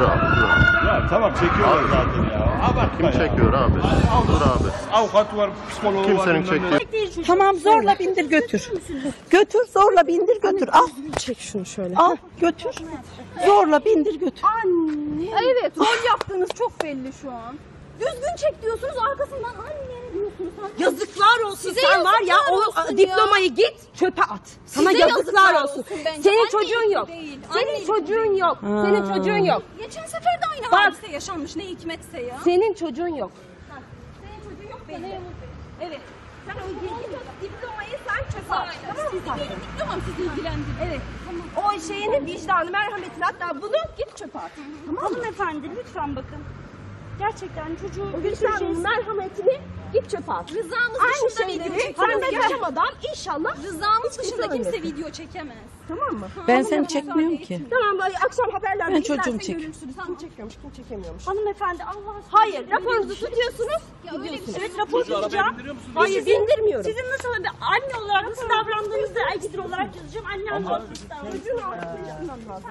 dur abi. Ya tamam çekiyorlar zaten ya. Abartma Kim ya. çekiyor abi? Dur abi. Avukat var, psikoloğu var. Kimsenin çektiği. Tamam zorla bindir götür. Götür zorla bindir götür. Al. Çek şunu şöyle. Al götür. Zorla bindir götür. Anne. Evet, rol yaptığınız çok belli şu an. Düzgün çek diyorsunuz, arkasından anne diyorsunuz. Yazıklar olsun. Size Sen var ya yazıklar o olsun diplomayı git çöpe at. Sana Size yazıklar olsun. bence. Senin Annelik çocuğun yok. değil, Senin annelik çocuğun yok. Senin çocuğun yok. Geçen sefer de aynı Bak. hadise yaşanmış, ne hikmetse ya. Senin çocuğun yok. Senin çocuğun yok belli. Evet. Sen o diplomayı sen çöpe at. Tamam mı? Benim diplomam sizi ilgilendirir. Evet. O şeyinin vicdanı, merhametini hatta bunu git çöpe at. Hanımefendi lütfen bakın. Gerçekten çocuğu Vicdanı, merhametini git çöpe at. Rızamız Aynı dışında video şeyleri çekemez. yaşamadan inşallah. Rızamız dışında kimse ölmesin. video çekemez. Tamam mı? Ben seni çekmiyorum ki. Tamam akşam haberlerde Ben çocuğumu izlersen çek. görürsünüz. Kim çekiyormuş kim çekemiyormuş. Hanımefendi Allah aşkına. Hayır raporunuzu tutuyorsunuz. Gidiyorsunuz. Evet rapor tutacağım. Hayır bindirmiyorum. Sizin nasıl anne olarak nasıl davrandığınızı ekstra olarak yazacağım. Anne olarak nasıl davrandığınızı.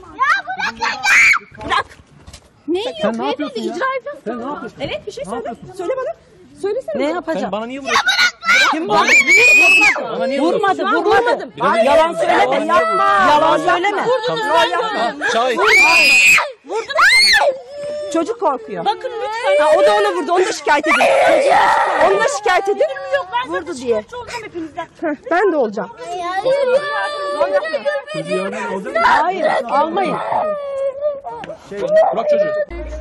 Bırak. Ne yok? Sen ne yapıyorsun ya? İcra ediyorsun. Sen ne yapıyorsun? Evet bir şey söyle. Söyle bana. Söylesene. Ne Sen yapacağım? bana niye vuruyorsun? Kim bu? Bana niye Vurmadı, vuruyorsun? vurmadım. Biraz Yalan söyleme, yapma. Yalan söyleme. Şahit. Çocuk korkuyor. Bakın lütfen. Ha, o da ona vurdu. Onu da şikayet edin. Onu da şikayet edin. Yok ben Vurdu zaten diye. şikayetçi olacağım hepinizden. Ben de olacağım. Hayır almayın. Bırak çocuğu.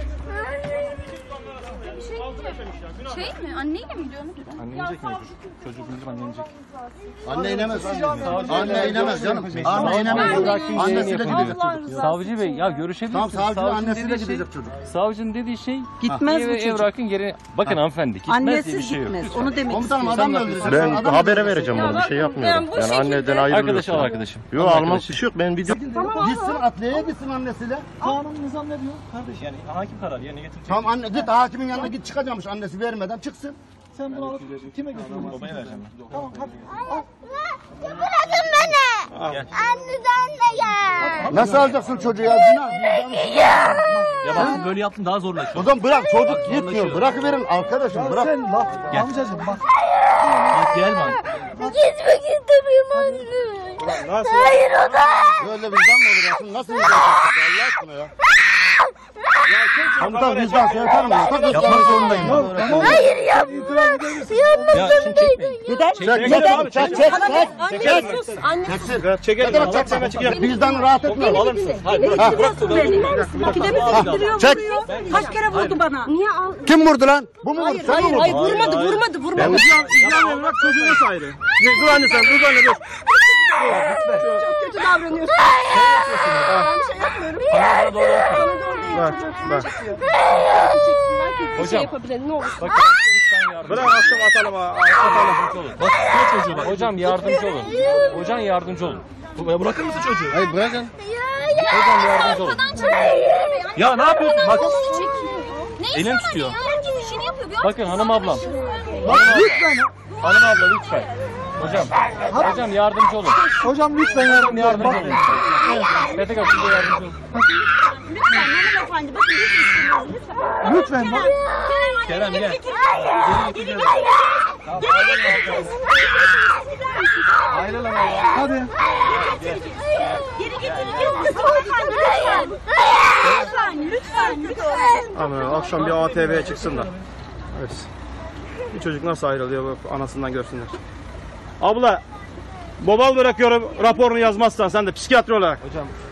Şey mi? Anneyle mi gidiyorsun? Anne inecek mi çocuk? Çocuk inecek, anne inecek. Anne inemez. Anne inemez canım. Anne inemez. Annesiyle gidecek çocuk. Savcı Bey ya görüşebilirsiniz. Tamam savcının annesiyle dediği gidecek çocuk. Savcının dediği şey Gitmez bu ve çocuk. evrakın geri... Bakın hanımefendi gitmez diye bir Annesiz şey yok. gitmez. Lütfen. Onu demek Komutanım istiyorum. adam öldürecek. Ben Adam habere öldürecek. vereceğim onu. Bir şey yapmıyorum. Yani anneden ayrılıyorsun. Arkadaş al arkadaşım. Yok almam bir şey yok. Ben video... Gitsin adliyeye gitsin annesiyle. Kanun nizam ne diyor? Kardeş yani hakim kararı yerine getirecek. Tamam anne git hakimin yanına git çıkacakmış annesi vermeden çıksın. Sen bunu alıp kime götürüyorsun? Babaya vereceğim ben. Tamam hadi. Bırakın beni. Anneden de gel. Nasıl alacaksın çocuğu ya? Ya bak siz böyle yaptın daha zorlaşıyor. O zaman bırak çocuk gitmiyor. Bırakıverin arkadaşım bırak. Amcacığım bak. Bak gel bak. Gitmek istemiyorum anne. Hayır o da. Böyle vicdan mı olur ya? Nasıl vicdan çekecek Allah aşkına ya? Komutan vicdan şey yapar mı? Yapmak zorundayım. Hayır yap. Ya şimdi çekmeyin. Neden? Çek. Ne demek çek? Vicdanı rahat etmiyor. Alır mısın? Hayır bırak Makine Çek. Kaç kere vurdu bana? Niye al? Kim vurdu lan? Bu mu vurdu? Sen mi Hayır vurdun? vurmadı. İcra bırak çocuğu nasıl ayrı? Dur anne sen dur anne dur. Çok kötü davranıyorsun. Bak. Hocam. Ne olur. Bakın lütfen yardım. Bırak akşam atalım ha. Atalım. Bak ne çocuğu bak. Hocam yardımcı olun. Hocam yardımcı olun. Bırakır mısın çocuğu? Hayır bırakın. Hocam yardımcı olun. Ya ne yapıyorsun? Bak. Neyse Elim ama tutuyor. ya, herkes işini yapıyor. Bir Bakın hanım ablam. Lütfen. Hanım abla lütfen. Hocam yardımcı olun. Hocam lütfen Yardımcı olun. Petek abi size yardımcı olun. Lütfen hanımefendi bakın biz istiyoruz lütfen. Lütfen bak. Kerem gel. Ayrılın hadi. Geri getireceğiz lütfen. Ama akşam bir ATV'ye çıksın da. Evet. Bir çocuk nasıl ayrılıyor bu anasından görsünler. Abla, bobal bırakıyorum raporunu yazmazsan sen de psikiyatri olarak. Hocam